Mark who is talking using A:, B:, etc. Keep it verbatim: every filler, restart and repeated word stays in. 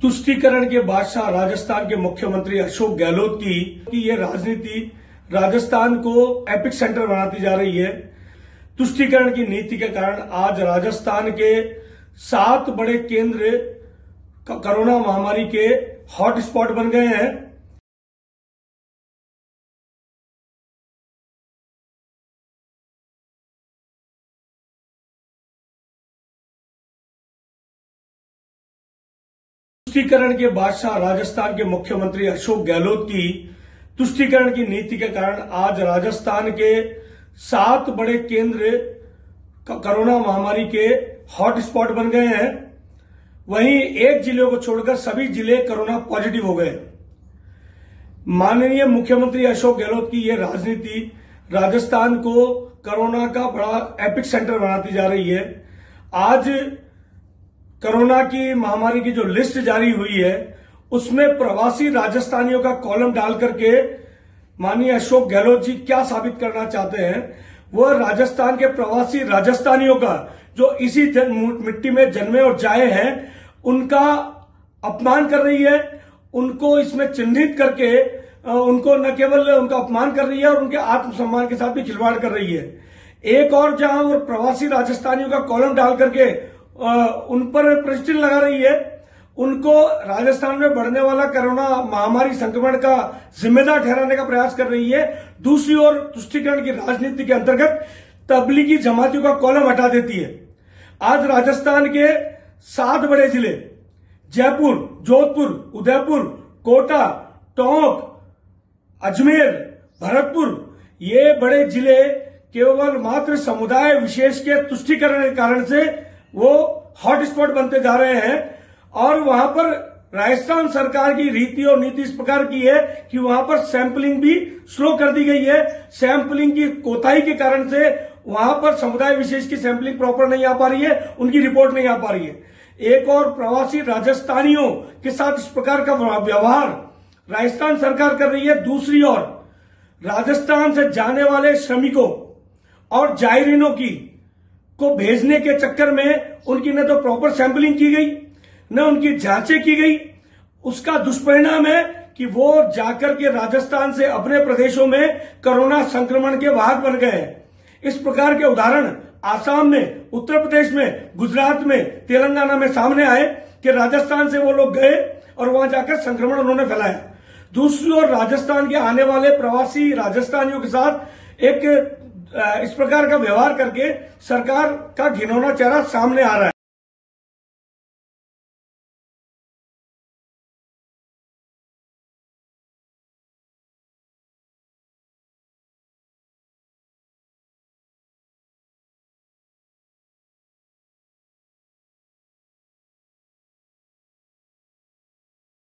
A: तुष्टीकरण के बादशाह राजस्थान के मुख्यमंत्री अशोक गहलोत की कि ये राजनीति राजस्थान को एपिक सेंटर बनाती जा रही है। तुष्टीकरण की नीति के कारण आज राजस्थान के सात बड़े केंद्र कोरोना महामारी के हॉट स्पॉट बन गए हैं। तुष्टीकरण के बादशाह राजस्थान के मुख्यमंत्री अशोक गहलोत की तुष्टीकरण की नीति के कारण आज राजस्थान के सात बड़े केंद्र कोरोना महामारी के हॉट स्पॉट बन गए हैं। वहीं एक जिले को छोड़कर सभी जिले कोरोना पॉजिटिव हो गए। माननीय मुख्यमंत्री अशोक गहलोत की यह राजनीति राजस्थान को कोरोना का बड़ा एपिक सेंटर बनाती जा रही है। आज कोरोना की महामारी की जो लिस्ट जारी हुई है उसमें प्रवासी राजस्थानियों का कॉलम डाल करके माननीय अशोक गहलोत जी क्या साबित करना चाहते हैं, वह राजस्थान के प्रवासी राजस्थानियों का जो इसी मिट्टी में जन्मे और जाए हैं उनका अपमान कर रही है। उनको इसमें चिन्हित करके उनको न केवल उनका अपमान कर रही है और उनके आत्मसम्मान के साथ भी खिलवाड़ कर रही है। एक और जहां वो प्रवासी राजस्थानियों का कॉलम डाल करके उन पर प्रश्न लगा रही है, उनको राजस्थान में बढ़ने वाला कोरोना महामारी संक्रमण का जिम्मेदार ठहराने का प्रयास कर रही है। दूसरी ओर तुष्टीकरण की राजनीति के अंतर्गत तबलीगी जमातियों का कॉलम हटा देती है। आज राजस्थान के सात बड़े जिले जयपुर, जोधपुर, उदयपुर, कोटा, टोंक, अजमेर, भरतपुर, ये बड़े जिले केवल मात्र समुदाय विशेष के तुष्टीकरण के कारण से वो हॉट स्पॉट बनते जा रहे हैं। और वहां पर राजस्थान सरकार की रीति और नीति इस प्रकार की है कि वहां पर सैंपलिंग भी स्लो कर दी गई है। सैंपलिंग की कोताही के कारण से वहां पर समुदाय विशेष की सैंपलिंग प्रॉपर नहीं आ पा रही है, उनकी रिपोर्ट नहीं आ पा रही है। एक और प्रवासी राजस्थानियों के साथ इस प्रकार का व्यवहार राजस्थान सरकार कर रही है। दूसरी ओर राजस्थान से जाने वाले श्रमिकों और जायरीनों की को भेजने के चक्कर में उनकी न तो प्रॉपर सैंपलिंग की गई, न उनकी जांचें की गई। उसका दुष्परिणाम है कि वो जाकर के राजस्थान से अपने प्रदेशों में कोरोना संक्रमण के वाहक बन गए हैं। इस प्रकार के उदाहरण आसाम में, उत्तर प्रदेश में, गुजरात में, तेलंगाना में सामने आए कि राजस्थान से वो लोग गए और वहां जाकर संक्रमण उन्होंने फैलाया। दूसरी ओर राजस्थान के आने वाले प्रवासी राजस्थानियों के साथ एक इस प्रकार का व्यवहार करके सरकार का घिनौना चेहरा सामने आ रहा है।